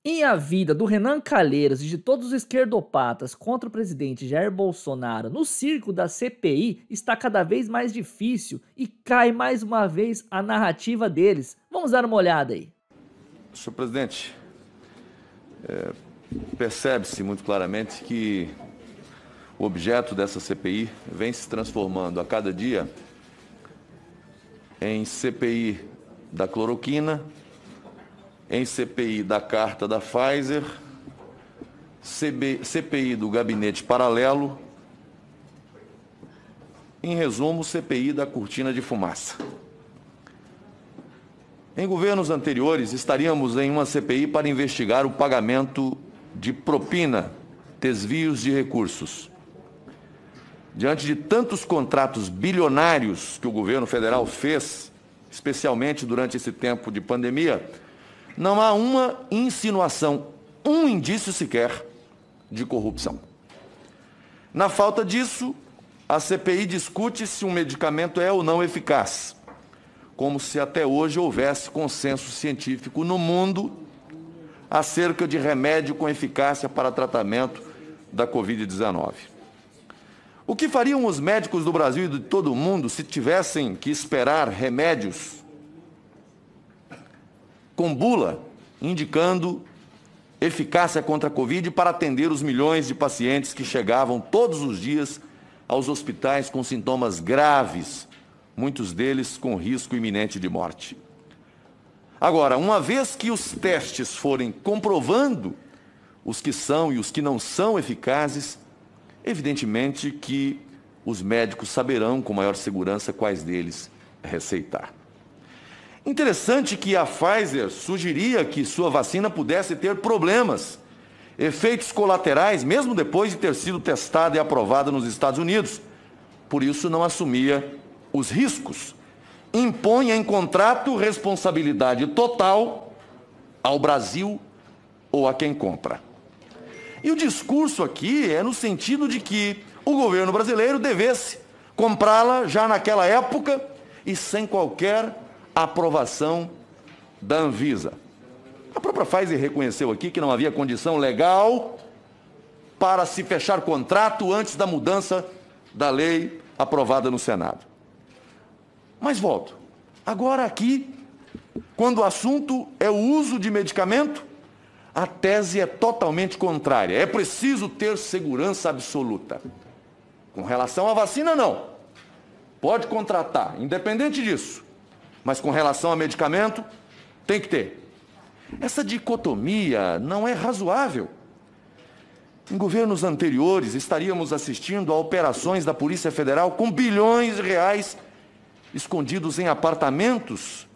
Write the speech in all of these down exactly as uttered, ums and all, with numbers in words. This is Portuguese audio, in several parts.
E a vida do Renan Calheiros e de todos os esquerdopatas contra o presidente Jair Bolsonaro no circo da C P I está cada vez mais difícil e cai mais uma vez a narrativa deles. Vamos dar uma olhada aí. Senhor presidente, é, percebe-se muito claramente que o objeto dessa C P I vem se transformando a cada dia em C P I da cloroquina, em C P I da carta da Pfizer, C P I do gabinete paralelo, em resumo, C P I da cortina de fumaça. Em governos anteriores, estaríamos em uma C P I para investigar o pagamento de propina, desvios de recursos. Diante de tantos contratos bilionários que o governo federal fez, especialmente durante esse tempo de pandemia, não há uma insinuação, um indício sequer de corrupção. Na falta disso, a C P I discute se um medicamento é ou não eficaz, como se até hoje houvesse consenso científico no mundo acerca de remédio com eficácia para tratamento da covid dezenove. O que fariam os médicos do Brasil e de todo o mundo se tivessem que esperar remédios com bula indicando eficácia contra a Covid para atender os milhões de pacientes que chegavam todos os dias aos hospitais com sintomas graves, muitos deles com risco iminente de morte? Agora, uma vez que os testes forem comprovando os que são e os que não são eficazes, evidentemente que os médicos saberão com maior segurança quais deles receitar. Interessante que a Pfizer sugeria que sua vacina pudesse ter problemas, efeitos colaterais, mesmo depois de ter sido testada e aprovada nos Estados Unidos. Por isso, não assumia os riscos. Impõe em contrato responsabilidade total ao Brasil ou a quem compra. E o discurso aqui é no sentido de que o governo brasileiro devesse comprá-la já naquela época e sem qualquer aprovação da Anvisa. A própria Pfizer reconheceu aqui que não havia condição legal para se fechar contrato antes da mudança da lei aprovada no Senado. Mas volto. Agora aqui, quando o assunto é o uso de medicamento, a tese é totalmente contrária. É preciso ter segurança absoluta. Com relação à vacina, não. Pode contratar, independente disso. Mas com relação a medicamento, tem que ter. Essa dicotomia não é razoável. Em governos anteriores, estaríamos assistindo a operações da Polícia Federal com bilhões de reais escondidos em apartamentos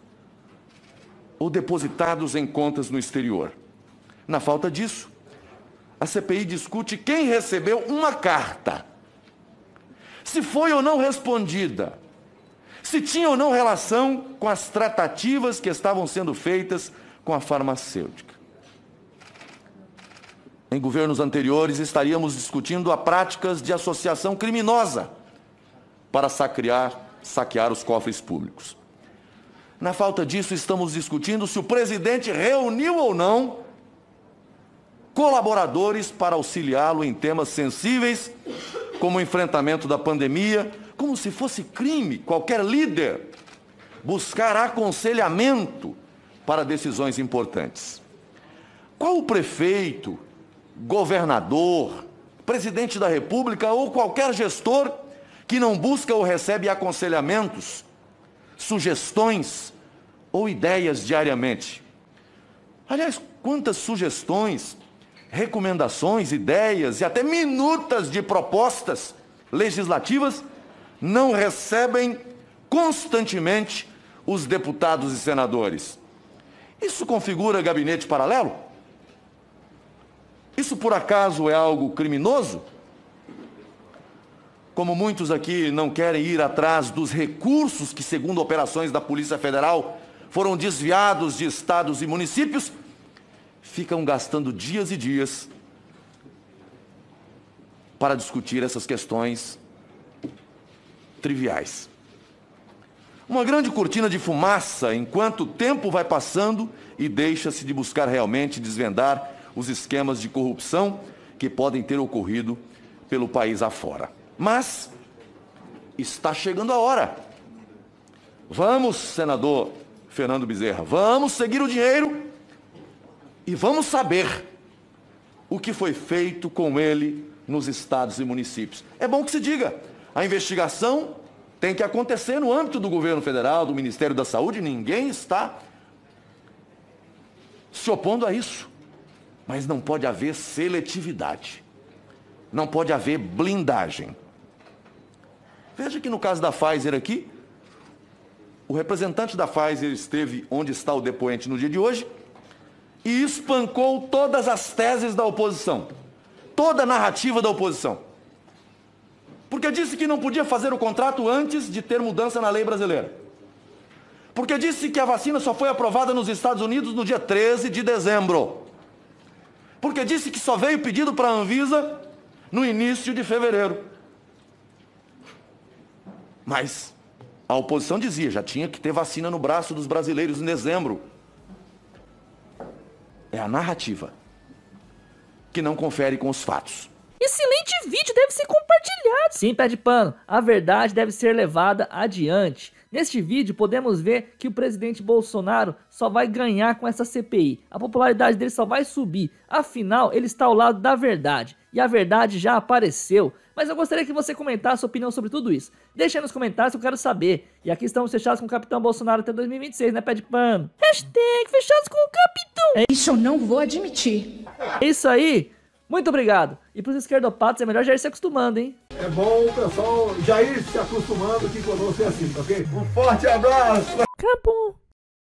ou depositados em contas no exterior. Na falta disso, a C P I discute quem recebeu uma carta, se foi ou não respondida, se tinha ou não relação com as tratativas que estavam sendo feitas com a farmacêutica. Em governos anteriores, estaríamos discutindo as práticas de associação criminosa para saquear, saquear os cofres públicos. Na falta disso, estamos discutindo se o presidente reuniu ou não colaboradores para auxiliá-lo em temas sensíveis, como o enfrentamento da pandemia, como se fosse crime qualquer líder buscar aconselhamento para decisões importantes. Qual o prefeito, governador, presidente da República ou qualquer gestor que não busca ou recebe aconselhamentos, sugestões ou ideias diariamente? Aliás, quantas sugestões, recomendações, ideias e até minutas de propostas legislativas não recebem constantemente os deputados e senadores? Isso configura gabinete paralelo? Isso, por acaso, é algo criminoso? Como muitos aqui não querem ir atrás dos recursos que, segundo operações da Polícia Federal, foram desviados de estados e municípios, ficam gastando dias e dias para discutir essas questões triviais. Uma grande cortina de fumaça enquanto o tempo vai passando e deixa-se de buscar realmente desvendar os esquemas de corrupção que podem ter ocorrido pelo país afora. Mas está chegando a hora. Vamos, senador Fernando Bezerra, vamos seguir o dinheiro e vamos saber o que foi feito com ele nos estados e municípios. É bom que se diga, a investigação tem que acontecer no âmbito do governo federal, do Ministério da Saúde, ninguém está se opondo a isso. Mas não pode haver seletividade, não pode haver blindagem. Veja que no caso da Pfizer aqui, o representante da Pfizer esteve onde está o depoente no dia de hoje e espancou todas as teses da oposição, toda a narrativa da oposição. Porque disse que não podia fazer o contrato antes de ter mudança na lei brasileira. Porque disse que a vacina só foi aprovada nos Estados Unidos no dia treze de dezembro. Porque disse que só veio pedido para a Anvisa no início de fevereiro. Mas a oposição dizia, já tinha que ter vacina no braço dos brasileiros em dezembro. É a narrativa que não confere com os fatos. Excelente vídeo, deve ser compartilhado. Sim, pé de pano, a verdade deve ser levada adiante. Neste vídeo podemos ver que o presidente Bolsonaro só vai ganhar com essa C P I. A popularidade dele só vai subir. Afinal, ele está ao lado da verdade. E a verdade já apareceu. Mas eu gostaria que você comentasse a sua opinião sobre tudo isso. Deixa aí nos comentários que eu quero saber. E aqui estamos fechados com o Capitão Bolsonaro até dois mil e vinte e seis, né, pé de pano? Hashtag fechados com o Capitão. Isso eu não vou admitir. É isso aí. Muito obrigado. E pros esquerdopatas é melhor já ir se acostumando, hein? É bom o pessoal já ir se acostumando que conosco é assim, tá ok? Um forte abraço! Acabou.